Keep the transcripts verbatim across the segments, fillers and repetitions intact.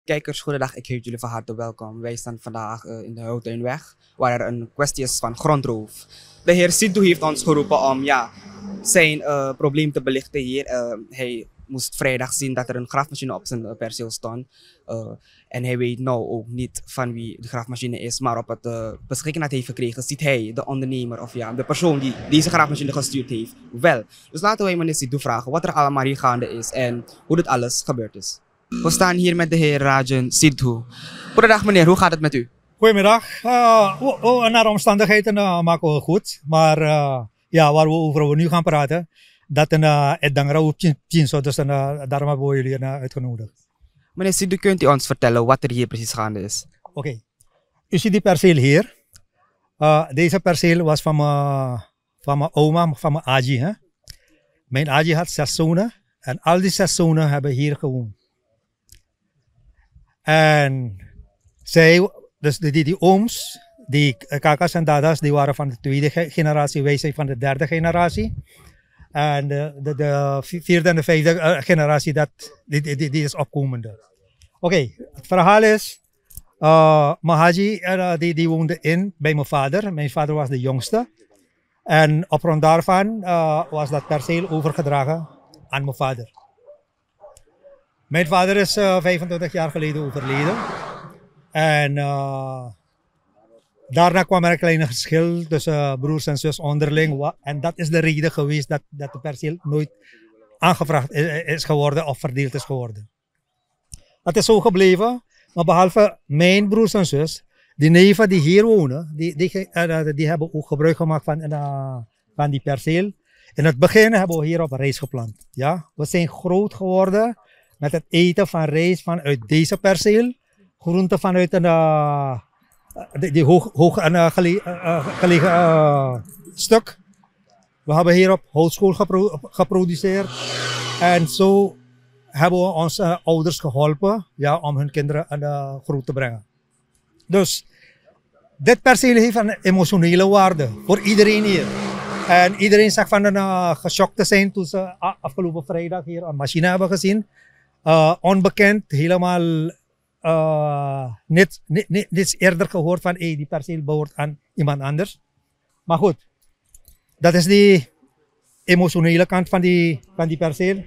Kijkers, goedendag. Ik heet jullie van harte welkom. Wij staan vandaag uh, in de Houttuinweg, waar er een kwestie is van grondroof. De heer Sidhu heeft ons geroepen om ja, zijn uh, probleem te belichten hier. Uh, hij moest vrijdag zien dat er een grafmachine op zijn uh, perceel stond. Uh, en hij weet nou ook niet van wie de grafmachine is, maar op het uh, beschikking dat hij heeft gekregen, ziet hij de ondernemer of ja, de persoon die deze grafmachine gestuurd heeft wel. Dus laten wij meneer Sidhu vragen wat er allemaal hier gaande is en hoe dit alles gebeurd is. We staan hier met de heer Rajan Sidhu. Goedendag meneer, hoe gaat het met u? Goedemiddag. Uh, oh, oh, naar omstandigheden uh, maken we goed. Maar uh, ja, waar we over we nu gaan praten, dat een uh, het dangra zo, dus uh, daarom hebben we jullie uh, uitgenodigd. Meneer Sidhu, kunt u ons vertellen wat er hier precies gaande is? Oké. Okay. U ziet die perceel hier. Uh, deze perceel was van mijn, van mijn oma, van mijn aji. Hè? Mijn aji had zes zonen en al die zes zonen hebben hier gewoond. En zij, dus die, die, die ooms, die kakas en dadas, die waren van de tweede generatie, wij zijn van de derde generatie. En de, de, de vierde en de vijfde uh, generatie, dat, die, die, die is opkomende. Oké, okay, het verhaal is, uh, Mahaji, uh, die, die woonde in bij mijn vader. Mijn vader was de jongste. En op grond daarvan uh, was dat perceel overgedragen aan mijn vader. Mijn vader is uh, vijfentwintig jaar geleden overleden. En uh, daarna kwam er een klein geschil tussen uh, broers en zus onderling. En dat is de reden geweest dat, dat de perceel nooit aangevraagd is, is geworden of verdeeld is geworden. Het is zo gebleven, maar behalve mijn broers en zus, die neven die hier wonen, die, die, uh, die hebben ook gebruik gemaakt van, uh, van die perceel. In het begin hebben we hier op rijst geplant. Ja? We zijn groot geworden met het eten van rijst vanuit deze perceel, groenten vanuit een uh, die, die hoog, hoog en, uh, gele, uh, gelegen uh, stuk. We hebben hier op houtschool gepro geproduceerd en zo hebben we onze uh, ouders geholpen, ja, om hun kinderen uh, groot te brengen. Dus dit perceel heeft een emotionele waarde voor iedereen hier. En iedereen zegt van een uh, geschokt te zijn toen ze uh, afgelopen vrijdag hier een machine hebben gezien. Uh, onbekend, helemaal uh, niet, niet, niet, niet eerder gehoord van hey, die perceel behoort aan iemand anders. Maar goed, dat is die emotionele kant van die, van die perceel.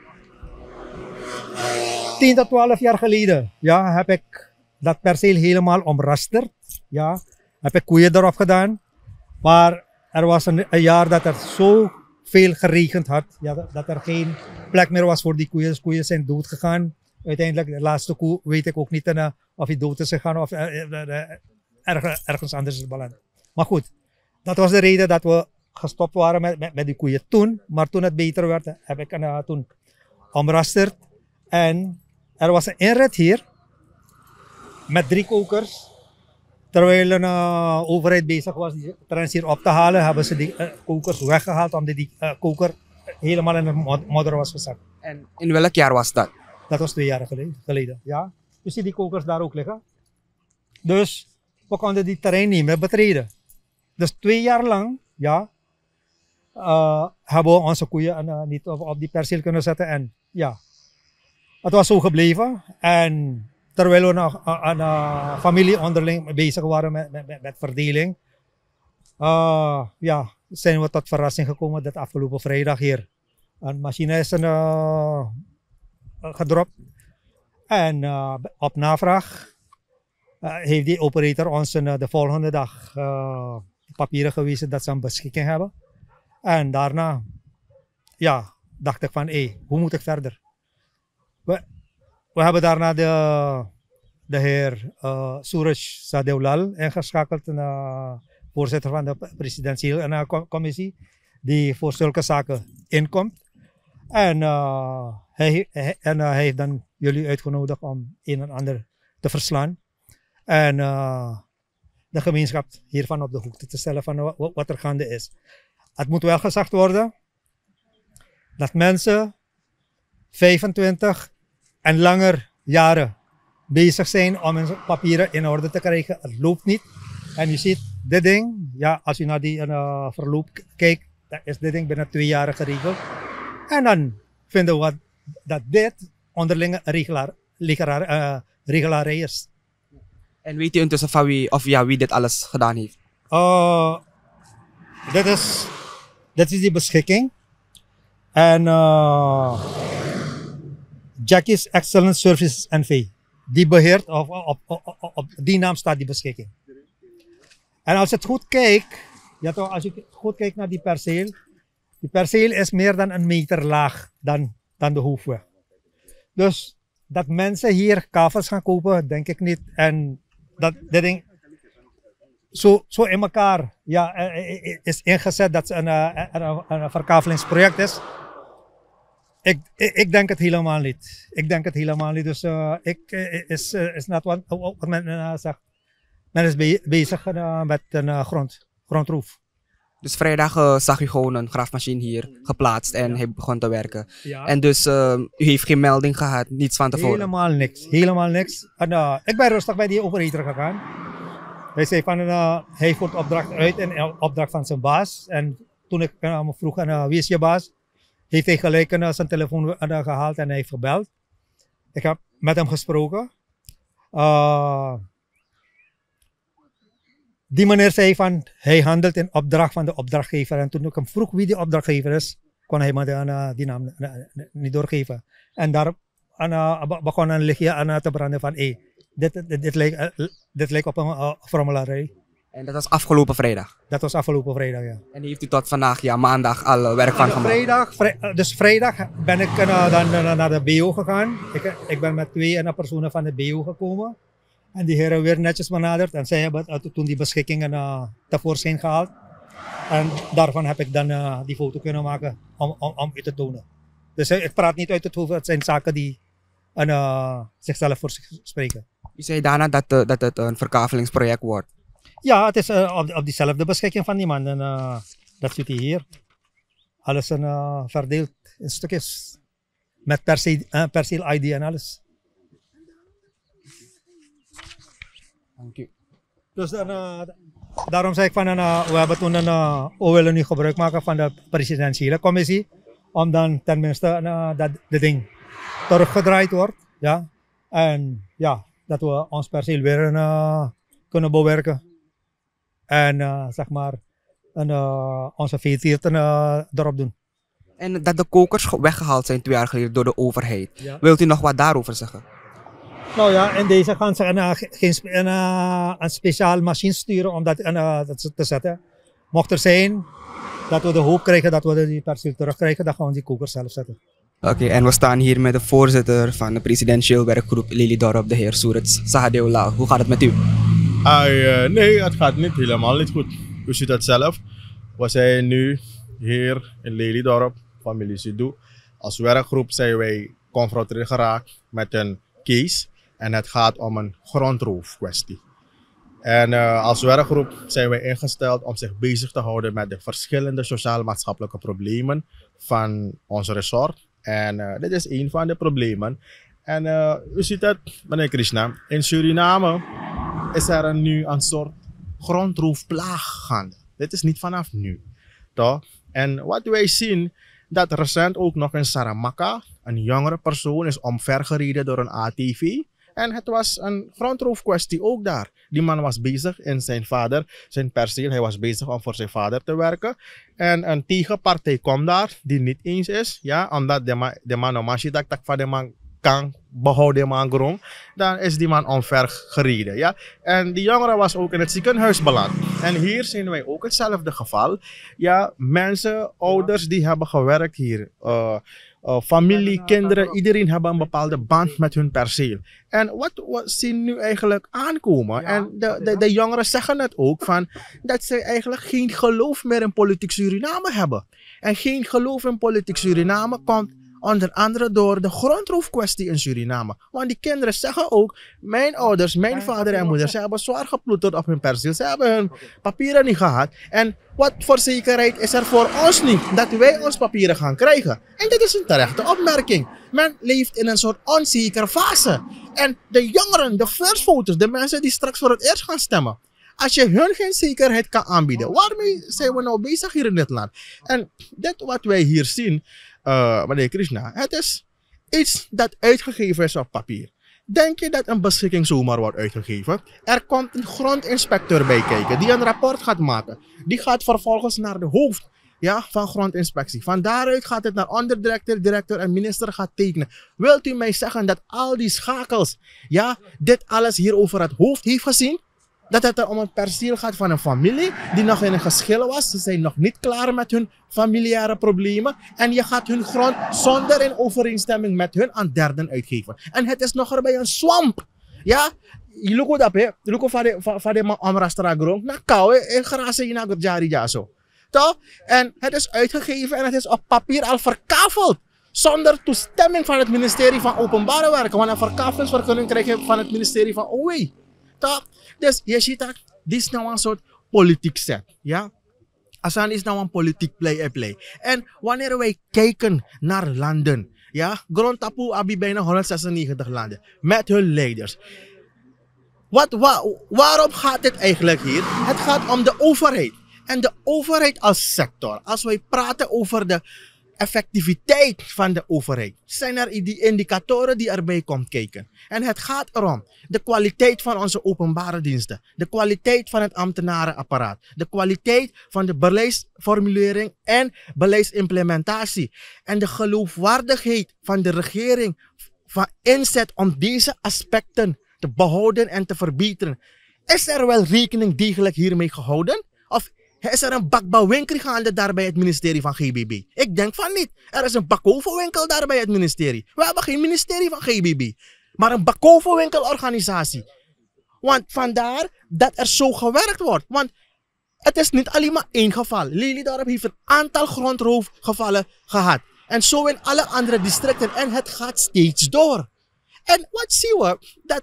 tien tot twaalf jaar geleden ja, heb ik dat perceel helemaal omrasterd. Ja, heb ik koeien erop gedaan. Maar er was een, een jaar dat er zo veel geregend had, ja, dat er geen plek meer was voor die koeien. Dus koeien zijn dood gegaan. Uiteindelijk, de laatste koe weet ik ook niet uh, of hij dood is gegaan of uh, uh, uh, erg, ergens anders is beland. Maar goed, dat was de reden dat we gestopt waren met, met, met die koeien toen. Maar toen het beter werd, heb ik uh, toen omrasterd. En er was een inrit hier met drie kokers. Terwijl een uh, overheid bezig was die trends hier op te halen, hebben ze die uh, kokers weggehaald omdat die uh, koker helemaal in de mod modder was gezakt. En in welk jaar was dat? Dat was twee jaar geleden. geleden ja. Je ziet die kokers daar ook liggen. Dus we konden die terrein niet meer betreden. Dus twee jaar lang ja, uh, hebben we onze koeien uh, niet op, op die perceel kunnen zetten. En ja, het was zo gebleven. En terwijl we nog aan uh, familie onderling bezig waren met, met, met verdeling, uh, ja, zijn we tot verrassing gekomen dat afgelopen vrijdag hier een machine is een, uh, gedropt. En uh, op navraag uh, heeft die operator ons uh, de volgende dag uh, papieren gewezen dat ze een beschikking hebben. En daarna ja, dacht ik van, hé, hey, hoe moet ik verder? We, We hebben daarna de, de heer uh, Suraj Sadeulal ingeschakeld, een uh, voorzitter van de presidentiële uh, commissie, die voor zulke zaken inkomt. En, uh, hij, hij, en uh, hij heeft dan jullie uitgenodigd om een en ander te verslaan. En uh, de gemeenschap hiervan op de hoogte te stellen van uh, wat er gaande is. Het moet wel gezegd worden dat mensen vijfentwintig en langer jaren bezig zijn om hun papieren in orde te krijgen. Het loopt niet. En je ziet dit ding, ja, als je naar die uh, verloop kijkt, dan is dit ding binnen twee jaar geregeld. En dan vinden we dat dit onderlinge regelaar, regelaar, uh, regelarij is. En weet u intussen van wie, of ja, wie dit alles gedaan heeft? Uh, dit, is, dit is die beschikking. En uh, Jackie's Excellent Services N V. Die beheert, of op, op, op, op die naam staat die beschikking. En als je het goed kijkt, ja toch, als je goed kijkt naar die perceel, die perceel is meer dan een meter laag dan, dan de hoofdweg. Dus dat mensen hier kavels gaan kopen, denk ik niet. En dat, dat ding zo, zo in elkaar ja, is ingezet dat het een, een, een, een verkavelingsproject is. Ik, ik, ik denk het helemaal niet. Ik denk het helemaal niet. Dus uh, ik is, is net wat, wat men uh, zegt. Men is be, bezig uh, met een uh, grond, grondroef. Dus vrijdag uh, zag u gewoon een graafmachine hier geplaatst en hij begon te werken. Ja. En dus uh, u heeft geen melding gehad, niets van tevoren? Helemaal niks. Helemaal niks. En, uh, ik ben rustig bij die operator gegaan. Hij zei van, uh, hij voert opdracht uit in opdracht van zijn baas. En toen ik uh, me vroeg, uh, wie is je baas? Heeft hij gelijk uh, zijn telefoon uh, gehaald en hij heeft gebeld. Ik heb met hem gesproken. Uh, die meneer zei van, hij handelt in opdracht van de opdrachtgever. En toen ik hem vroeg wie die opdrachtgever is, kon hij me uh, die naam uh, niet doorgeven. En daar uh, begon een lichtje aan uh, te branden van, hey, dit, dit, dit, leek, uh, dit leek op een uh, formularij. En dat was afgelopen vrijdag? Dat was afgelopen vrijdag, ja. En heeft u tot vandaag, ja, maandag al uh, werk van gemaakt? Vrijdag, vrij, dus vrijdag ben ik uh, dan uh, naar de B O gegaan. Ik, ik ben met twee uh, personen van de B O gekomen. En die heren weer netjes benaderd. En zij hebben uh, toen die beschikkingen uh, tevoorschijn gehaald. En daarvan heb ik dan uh, die foto kunnen maken om, om, om u te tonen. Dus uh, ik praat niet uit het hoofd, het zijn zaken die uh, zichzelf voor zich spreken. U zei daarna dat, uh, dat het een verkavelingsproject wordt. Ja, het is uh, op, op diezelfde beschikking van die man. En uh, dat ziet hij hier. Alles een, uh, verdeeld in stukjes. Met perceel, uh, perceel I D en alles. Dank u. Dus dan, uh, daarom zei ik van, uh, we hebben toen een, uh, we willen nu gebruik maken van de presidentiële commissie. Om dan tenminste uh, dat de ding teruggedraaid wordt. Ja. En ja, dat we ons perceel weer uh, kunnen bewerken. En uh, zeg maar en, uh, onze veeteerten uh, erop doen. En dat de kokers weggehaald zijn twee jaar geleden door de overheid. Ja. Wilt u nog wat daarover zeggen? Nou ja, in deze gaan ze een, uh, geen, een, uh, een speciaal machine sturen om dat, uh, dat te zetten. Mocht er zijn dat we de hoop krijgen dat we die perceel terugkrijgen, dan gaan we die kokers zelf zetten. Oké, okay, en we staan hier met de voorzitter van de presidentieel werkgroep Lelydorp, de heer Surits Sahadeula. Hoe gaat het met u? Ay, uh, nee, het gaat niet helemaal niet goed. U ziet het zelf. We zijn nu hier in Lelydorp, familie Sidou. Als werkgroep zijn wij geconfronteerd geraakt met een case. En het gaat om een grondroofkwestie. En uh, als werkgroep zijn wij ingesteld om zich bezig te houden met de verschillende sociaal-maatschappelijke problemen van ons resort. En uh, dit is een van de problemen. En uh, u ziet het, meneer Krishna, in Suriname is er een, nu een soort grondroofplaag gaande. Dit is niet vanaf nu. Toch? En wat wij zien, dat recent ook nog in Saramaka, een jongere persoon is omvergereden door een A T V. En het was een grondroofkwestie ook daar. Die man was bezig in zijn vader, zijn perceel, hij was bezig om voor zijn vader te werken. En een tegenpartij komt daar, die niet eens is, ja, omdat de man, de man, als je dat van de man kan behouden man grond, dan is die man omvergereden. Ja? En die jongere was ook in het ziekenhuis beland. En hier zien wij ook hetzelfde geval. Ja, mensen, ouders die hebben gewerkt hier. Uh, uh, familie, kinderen, iedereen hebben een bepaalde band met hun perceel. En wat we zien nu eigenlijk aankomen, en de, de, de jongeren zeggen het ook, van, dat ze eigenlijk geen geloof meer in politiek Suriname hebben. En geen geloof in politiek Suriname komt onder andere door de grondroofkwestie in Suriname. Want die kinderen zeggen ook, mijn ouders, mijn vader en moeder, ze hebben zwaar geploeterd op hun perceel. Ze hebben hun papieren niet gehad. En wat voor zekerheid is er voor ons niet dat wij ons papieren gaan krijgen? En dit is een terechte opmerking. Men leeft in een soort onzekere fase. En de jongeren, de first voters, de mensen die straks voor het eerst gaan stemmen, als je hun geen zekerheid kan aanbieden, waarmee zijn we nou bezig hier in dit land? En dit wat wij hier zien, Uh, meneer Krishna, het is iets dat uitgegeven is op papier. Denk je dat een beschikking zomaar wordt uitgegeven? Er komt een grondinspecteur bij kijken die een rapport gaat maken. Die gaat vervolgens naar de hoofd, ja, van grondinspectie. Van daaruit gaat het naar onderdirecteur, directeur en minister gaat tekenen. Wilt u mij zeggen dat al die schakels, ja, dit alles hier over het hoofd heeft gezien? Dat het er om een perceel gaat van een familie die nog in een geschil was. Ze zijn nog niet klaar met hun familiaire problemen. En je gaat hun grond zonder in overeenstemming met hun aan derden uitgeven. En het is nog erbij een swamp. Ja, je look dat hè. Je look van de van de amrastra grond. Na kou hè, grazen in het jari ja zo. Toch? En het is uitgegeven en het is op papier al verkaveld. Zonder toestemming van het ministerie van Openbare Werken. Want een verkavelingsvergunning krijg je van het ministerie van O E. Toch? Dus je ziet dat dit is nou een soort politiek set. Ja? Asan is nou een politiek play-and-play. En wanneer wij kijken naar landen. Ja? Grondtapu abi bijna honderdzesennegentig landen. Met hun leiders. Wat, wa, waarom gaat dit eigenlijk hier? Het gaat om de overheid. En de overheid als sector. Als wij praten over de effectiviteit van de overheid, zijn er die indicatoren die erbij komen kijken. En het gaat erom de kwaliteit van onze openbare diensten, de kwaliteit van het ambtenarenapparaat, de kwaliteit van de beleidsformulering en beleidsimplementatie en de geloofwaardigheid van de regering van inzet om deze aspecten te behouden en te verbeteren. Is er wel rekening degelijk hiermee gehouden? Of is er een bakbouwwinkel gaande daar bij het ministerie van G B B? Ik denk van niet. Er is een bakovenwinkel daar bij het ministerie. We hebben geen ministerie van G B B, maar een bakovenwinkelorganisatie. Want vandaar dat er zo gewerkt wordt. Want het is niet alleen maar één geval. Lelydorp heeft een aantal grondroofgevallen gehad. En zo in alle andere districten. En het gaat steeds door. En wat zien we? Dat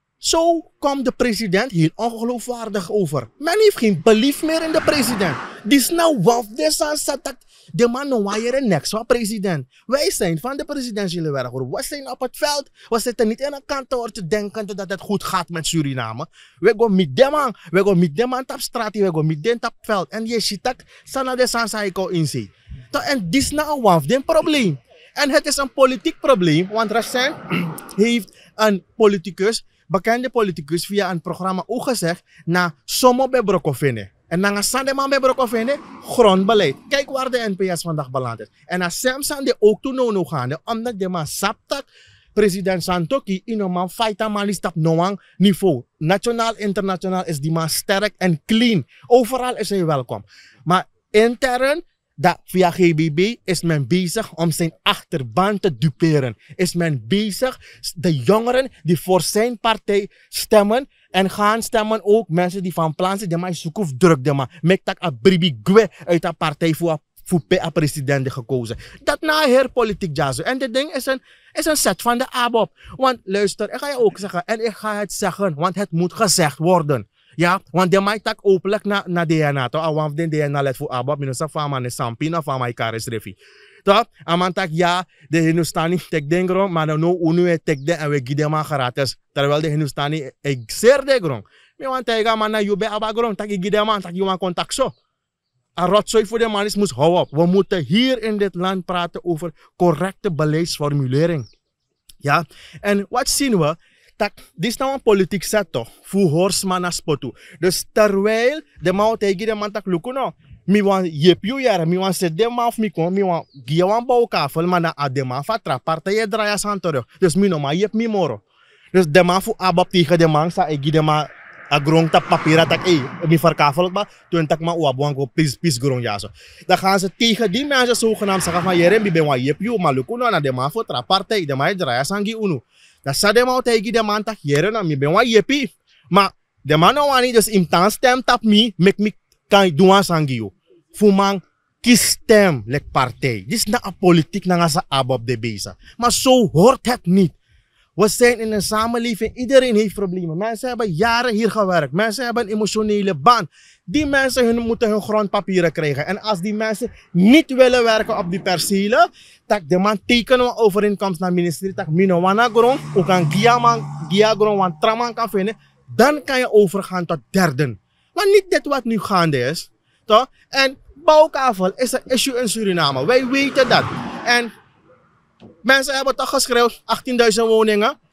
zo komt de president heel ongeloofwaardig over. Men heeft geen belief meer in de president. Dit nou waf dat de man no wire niks van president. Wij zijn van de presidentiële werkgroep. We zijn op het veld. We zitten niet in een kantoor te denken dat het goed gaat met Suriname. We gaan met dem aan. We gaan met dem aan op straat. We gaan met dem op veld. En je ziet dat sana de sansaiko inzien. En dit is nou waf een probleem. En het is een politiek probleem. Want recent heeft een politicus, bekende politicus, via een programma ook gezegd na Somo bij Brokofene. En na Sandeman bij Brokofene, grondbeleid. Kijk waar de N P S vandaag beland is. En na Samson de ook toen no gaande, omdat de man saptak president Santoki in een man fighta man is op noang niveau. Nationaal, internationaal is die man sterk en clean. Overal is hij welkom. Maar intern, dat via G B B is men bezig om zijn achterban te duperen. Is men bezig de jongeren die voor zijn partij stemmen en gaan stemmen ook mensen die van plan zijn, die maar zoeken of druk de man. Mek tak a bribi gwe uit de partij voor voor a president gekozen. Dat na her politiek jazo. En dit ding is een, is een set van de A B O P. Want luister, ik ga je ook zeggen en ik ga het zeggen, want het moet gezegd worden. Ja, want de mij tak openlijk na na D N A to, awam den D N A let voor A B O P, minusa fama ne sampina fama ikaris refi. Toch? Aman tak ja, de Hindustani tek den grond, maar no unu e tek den en we gide man gratis. Terwijl de Hindustani ik zeer de grond. Mi want tega man na jube aba grond, tak ik gide man, tak je man contact zo. Een rotzooi voor de man is moest hou op. We moeten hier in dit land praten over correcte beleidsformulering. Ja, en wat zien we? Dat, dit is nou een politiek set toch, voor horsman naar spotu. Dus terwijl de man tegen de man tak lukken nou, mi wan jepju jaren, mi wan zet de man of mi kon, mi wan gie wan bouwkafel, maar na de man fatra, partijen draaien aan terug. Dus mi no ma jep mi moro. Dus de man voor abab tegen de man, sa ik gie de man a grond tap papier tak, eh, mi verkafel ba, toen tak ma uabuan go pis pis grond ja zo. Dan gaan ze tegen die mensen zogenaamd zeggen van jere mi ben wan jepju, maar lukken nou na de man voor tra partij, de man draaien aan gie unu. Dat sa de man tegen de man tak jere na mi ben wan jepi. Maar de man nou wani dus im tan stem tap mi, mek mi kan doen aan sangio. Fumang kies stem lek partij. Dit is na een politiek na sa abab de beza. Maar zo hoort het niet. We zijn in een samenleving, iedereen heeft problemen. Mensen hebben jaren hier gewerkt. Mensen hebben een emotionele band. Die mensen hun, moeten hun grondpapieren krijgen. En als die mensen niet willen werken op die percelen, tak de man tekenen we overeenkomst naar het ministerie, tak mino wana grond, ook aan gia man, gia grond, want traman kan vinden, dan kan je overgaan tot derden. Maar niet dit wat nu gaande is. Toch? En bouwkavel is een issue in Suriname. Wij weten dat. En mensen hebben toch geschreven achttienduizend woningen.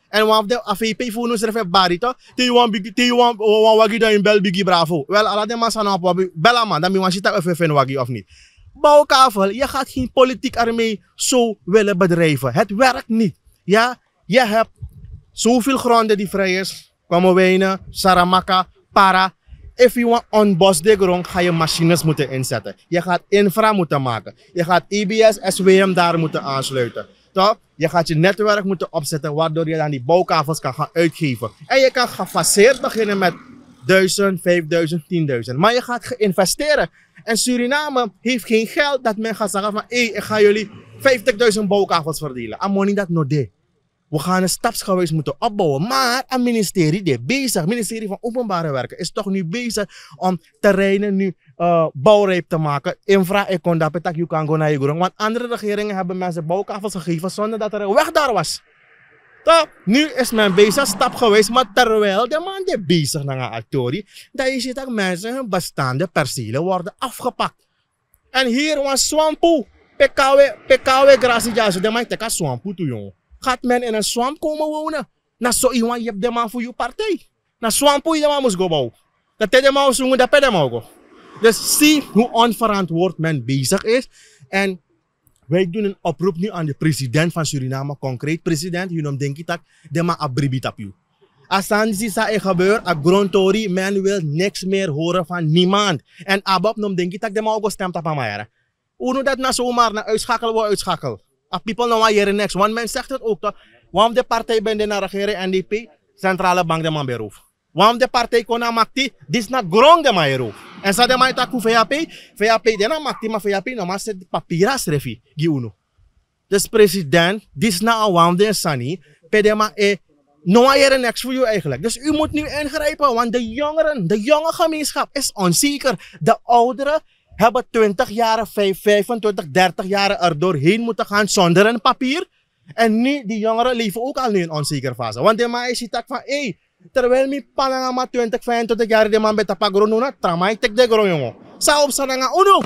En wat de A V P voor ons er barito, te wan bigi, te wan wan wagi dan in bel bigi bravo. Wel, alla de man sana op bella man, dan mi wan zitten of even wagi of niet. Bouwkavel, je gaat geen politiek armee zo willen bedrijven. Het werkt niet. Ja, je hebt zoveel gronden die vrij is. Kwamowijnen, Saramaka, Para. If you want on bos de grond, ga je machines moeten inzetten. Je gaat infra moeten maken. Je gaat I B S, S W M daar moeten aansluiten. Toch? Je gaat je netwerk moeten opzetten, waardoor je dan die bouwkavels kan gaan uitgeven. En je kan gefaseerd beginnen met duizend, vijfduizend, tienduizend. Maar je gaat investeren. En Suriname heeft geen geld dat men gaat zeggen van hé, hey, ik ga jullie vijftigduizend bouwkavels verdelen. Amoni dat no de. We gaan een stapsgewijs moeten opbouwen. Maar het ministerie is bezig. Het ministerie van Openbare Werken is toch nu bezig om terreinen nu uh, bouwrijp te maken. Infra, ik kon dat petak, je kan go naar je grond. Want andere regeringen hebben mensen bouwkavels gegeven zonder dat er een weg daar was. Toch? Nu is men bezig, stapgewijs, maar terwijl de man is bezig naar een actorie, dan is het dat mensen hun bestaande percelen worden afgepakt. En hier was swampu. Pekawe, pekawe, grazie, jazo. De man teka swampu toe, jongen. Gaat men in een swamp komen wonen? Na zo iemand, je hebt de man voor je partij. Na swampu, je man moest go bouwen. Dat de man zongen, dat de man go. Dus zie hoe onverantwoord men bezig is. En wij doen een oproep nu aan de president van Suriname, concreet president, je noemt denk ik dat, de man abribit op u. Als dan is dat gebeurt, a grondtori, men wil niks meer horen van niemand. En abab noemt denk ik dat de man ook stemt op mij. Hoe nu dat na zomaar, na uitschakelen, wordt uitschakelen. Als people nou maar hier niks, want men zegt het ook toch, waarom de partij bent naar regeren, N D P, centrale bank de man beroof. Waarom de partij kon naar makti, dit is not grond de man beroof. En zo de man tak voor V A P, V A P de na makti, maar V A P no maar zet papiras refi, giuno. Dus president, dit is nou waarom de sani, pedema e, no hier niks voor u eigenlijk. Dus u moet nu ingrijpen, want de jongeren, de jonge gemeenschap is onzeker. De ouderen hebben twintig jaar, vijfentwintig, dertig jaar er doorheen moeten gaan zonder een papier. En nu, die jongeren leven ook al nu in onzekere fase. Want de man is die tak van, hé, hey, terwijl mi pananga maar twintig, vijfentwintig jaar de man met de agronona, tramai tek de gron jongen. Sa op sananga uno.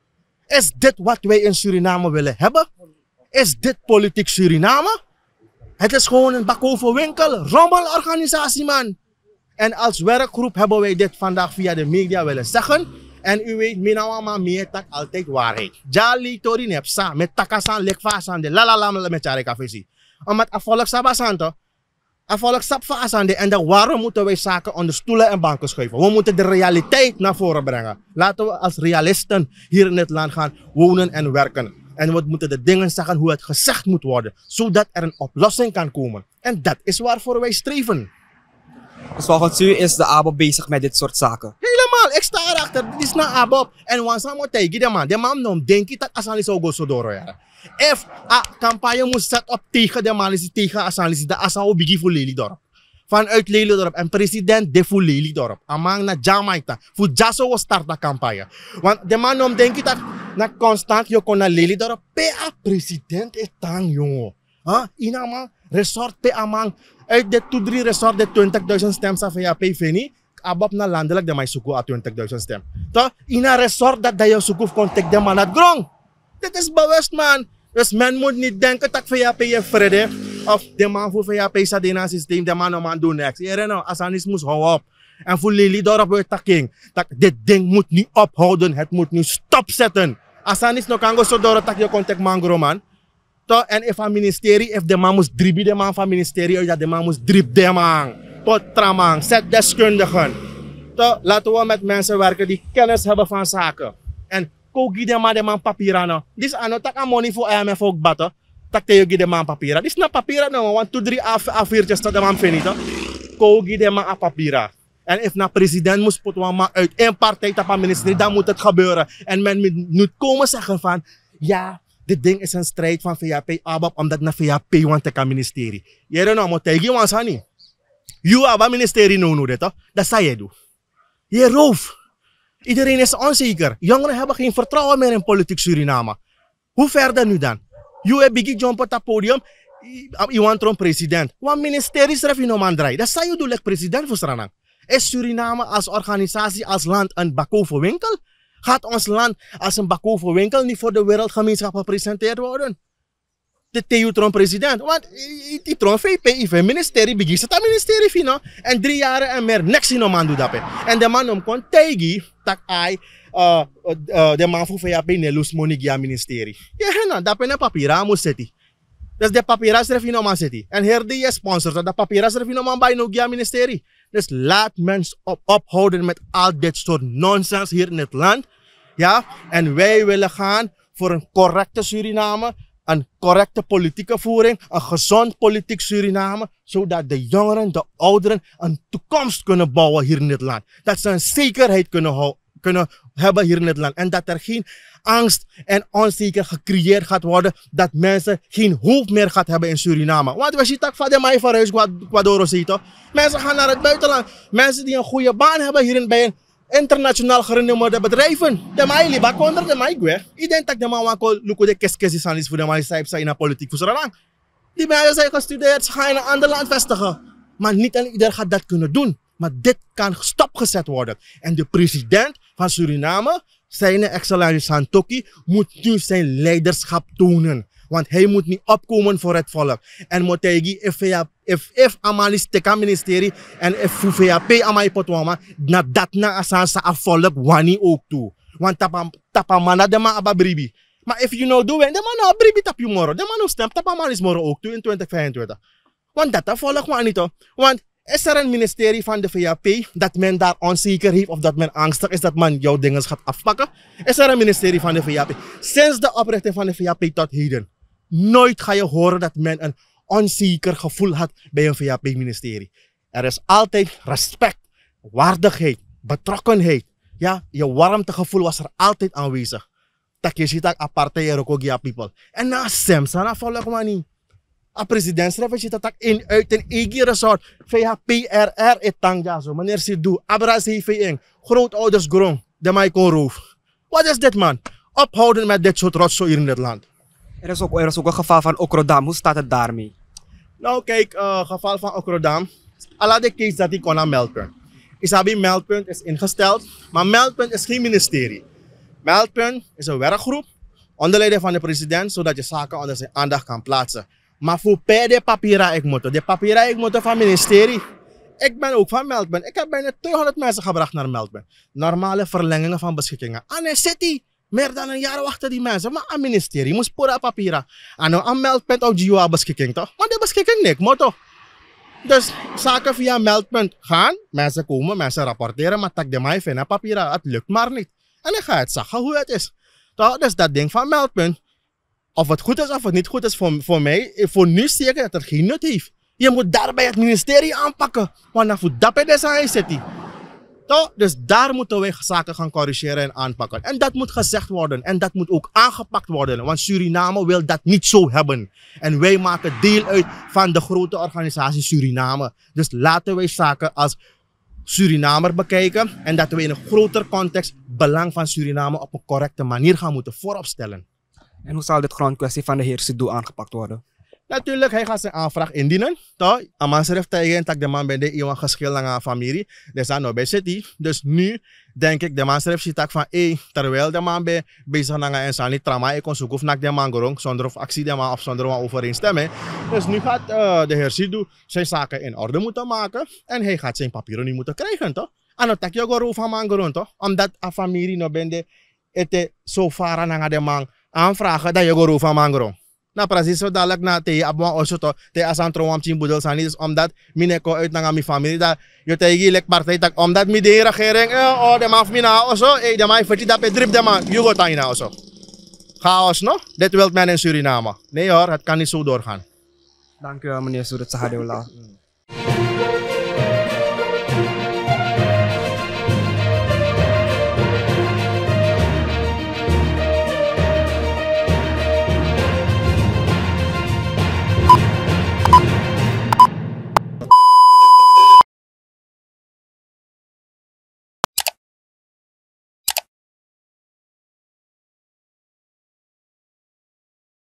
Is dit wat wij in Suriname willen hebben? Is dit politiek Suriname? Het is gewoon een bakoverwinkel, rommelorganisatie man. En als werkgroep hebben wij dit vandaag via de media willen zeggen. En u weet, minawama meer tak altijd waarheid. Jali tori nepsa, met takasan lekvasan de lalalam met jare kafesi. Omdat afvolk sabasanto, afvolk sapfasande en dan waarom moeten wij zaken onder stoelen en banken schuiven? We moeten de realiteit naar voren brengen. Laten we als realisten hier in het land gaan wonen en werken. En we moeten de dingen zeggen hoe het gezegd moet worden, zodat er een oplossing kan komen. En dat is waarvoor wij streven. Dus volgens u is de A B O B bezig met dit soort zaken? Helemaal, ik sta erachter. Dit is naar A B O B. En wanneer we tegen de man, de man noemt, denk ik dat Asani zou go zo door. If a campagne moet zetten op tegen de man, is het tegen Asani, dat Asani bigi voor Lelydorp. Vanuit Lelydorp en president de voor Lelydorp. Amang na Jamaica. Voor Jaso was start de campagne. Want de man noemt, denk ik dat na constant je kon naar Lelydorp. P A president is tang, jongen. Huh? Ina man, resort P A man. Uit de twee drie resort de twintigduizend stem sa V A P Feni, abab na landelijk de mij suku a twintigduizend stem. Toch? In een resort dat je suku contact de man het grond. Dit is bewust man. Dus men moet niet denken dat V A P je vrede of de man voor V A P sa dena systeem, de man no man doen niks. Hier nou, Asanis moest hou op. En voor Lelydorp wordt taking. Dat dit ding moet niet ophouden, het moet nu stopzetten. Asanis no kan go so door dat je contact mangro man. To, en if een ministerie, if de man moest dribbie de man van ministerie, dat de man moest drib de man. Potra man, zet deskundigen. To, laten we met mensen werken die kennis hebben van zaken. En kogi de man de man papierano. Dit is ano, tak aan money voor I M F ook batten. Tak te yogi de man papira. Dit is na papira no, want two drie A viertjes tot de man finito. Kogi de man a papira. En if na president moest putten man uit één partij op een ministerie, dan moet het gebeuren. En men moet komen zeggen van, ja, dit ding is een strijd van V A P abab omdat na V A P want te kan ministerie. Je weet nou, maar tegen je want hani. You abab ministerie no no dit toch? Dat zei je doen. Je roof. Iedereen is onzeker. Jongeren hebben geen vertrouwen meer in politiek Suriname. Hoe verder nu dan? You heb biggie jump op het podium. Je want een president. Want ministerie schrijf je no man draai. Dat zei je doen, like president voor Suriname. Is Suriname als organisatie, als land een bakoverwinkel? Gaat ons land als een bakoverwinkel niet voor de wereldgemeenschap gepresenteerd worden? de Theutron president. Want die tron V P I, ministerie, begint het ministerie fino. En drie jaar en meer, niks in man doet dat. En de man om kon tegen, dat hij, uh, uh, de man voor V P Nelus Monigia ministerie. Ja, nou, dat ben een papier moet zetten. Dus de papier er fino man zetten. En hier die sponsor, dat papier er fino man bij Nogia ministerie. Dus laat mensen op, ophouden met al dit soort nonsens hier in het land. Ja, en wij willen gaan voor een correcte Suriname. Een correcte politieke voering, een gezond politiek Suriname, zodat de jongeren, de ouderen een toekomst kunnen bouwen hier in dit land. Dat ze een zekerheid kunnen, kunnen hebben hier in het land. En dat er geen angst en onzekerheid gecreëerd gaat worden, dat mensen geen hoop meer gaan hebben in Suriname. Want we zien dat van de mij van huis, Guadoro ziet toch? Mensen gaan naar het buitenland. Mensen die een goede baan hebben hier bij een internationaal gerenommeerde bedrijven. De mij liep onder de mij weg. Ik denk dat de man wanneer lukken de keskes is voor de mij zij zijn in politiek voor zo'n lang. Die mensen zijn gestudeerd, ze gaan in een ander land vestigen. Maar niet iedereen gaat dat kunnen doen. Maar dit kan stopgezet worden. En de president van Suriname, zijn excellentie Santokki, moet nu zijn leiderschap tonen. Want hij moet niet opkomen voor het volk. En moet hij if if if amalis teka ministerie en if V A P amai potwama na dat na asansa a volk wani ook toe. Want tapa tapa mana de ma ababribi. Maar if you know do when de man abribi tap you moro. De man stem tapa manis moro ook toe in twintig vijfentwintig. Want dat a volk wani to. Want is er een ministerie van de V A P dat men daar onzeker heeft of dat men angstig is dat men jouw dingen gaat afpakken? Is er een ministerie van de V A P? Sinds de oprichting van de V A P tot heden. Nooit ga je horen dat men een onzeker gevoel had bij een V A P-ministerie. Er is altijd respect, waardigheid, betrokkenheid. Ja, je warmtegevoel was er altijd aanwezig. Dat je ziet dat apartheid er ook ja people. En na Semsa, na volg maar niet. A presidentsref je dat in uit een eigen resort. V H P R R etang zo. Meneer Sidou, Abra C V N, grootouders grong, de Michael Roof. Wat is dit man? Ophouden met dit soort rotzooi hier in dit land. Er is, ook, er is ook een geval van Okrodam. Hoe staat het daarmee? Nou kijk, uh, geval van Okrodam. Alla de case dat ik kon aan Meldpunt. Isabi Meldpunt is ingesteld, maar Meldpunt is geen ministerie. Meldpunt is een werkgroep onder leiding van de president, zodat je zaken onder zijn aandacht kan plaatsen. Maar voor per de papiera ik moet, de papiera ik moet van het ministerie. Ik ben ook van Meldpunt. Ik heb bijna tweehonderd mensen gebracht naar Meldpunt. Normale verlengingen van beschikkingen. Aan een city. Meer dan een jaar wachten die mensen. Maar aan ministerie moest pura papiera. En nou aan Meldpunt of G O A beschikking toch? Maar de beschikking niks, motto. Dus zaken via Meldpunt gaan. Mensen komen, mensen rapporteren. Maar tak de mij vinden papiera. Het lukt maar niet. En ik ga het zeggen hoe het is. Toch? Dus dat ding van Meldpunt. Of het goed is of het niet goed is voor, voor mij. Voor nu zeker dat het geen nut heeft. Je moet daarbij het ministerie aanpakken. Want dan voet dat bij de zijn city. Toch? Dus daar moeten wij zaken gaan corrigeren en aanpakken. En dat moet gezegd worden. En dat moet ook aangepakt worden. Want Suriname wil dat niet zo hebben. En wij maken deel uit van de grote organisatie Suriname. Dus laten wij zaken als Surinamer bekijken. En dat we in een groter context belang van Suriname op een correcte manier gaan moeten vooropstellen. En hoe zal dit grondkwestie van de heer Sidou aangepakt worden? Natuurlijk, hij gaat zijn aanvraag indienen. Toch? Aman schrijft tegen dat de man bij de iemand geschil naar familie. Dus dan nog bij city. Dus nu denk ik, de man schrijft zich van hey, terwijl de man bij bezig naar en zijn trauma, ik kon zoeken naar de man gerong, zonder of actie de man of zonder wat overeenstemmen. Dus nu gaat uh, de heer Sidou zijn zaken in orde moeten maken. En hij gaat zijn papieren nu moeten krijgen, toch? En dan tak je gewoon van man gerong, toch? Omdat a familie nog bij de het zo ver naar de man aanvragen dat je gewoon van man gerong. Nou, precies zo dadelijk na te abon also to te asan trouwam chin budel sani dus omdat mine ko uit naar mijn familie dat je tegen lek partij tak omdat mi de regering eh oh de maf mina also eh de mij verti dat bedrip de man you go taina also chaos no dit wilt men in Suriname nee hoor het kan niet zo doorgaan. Dank u wel meneer Soedet Sahadeula.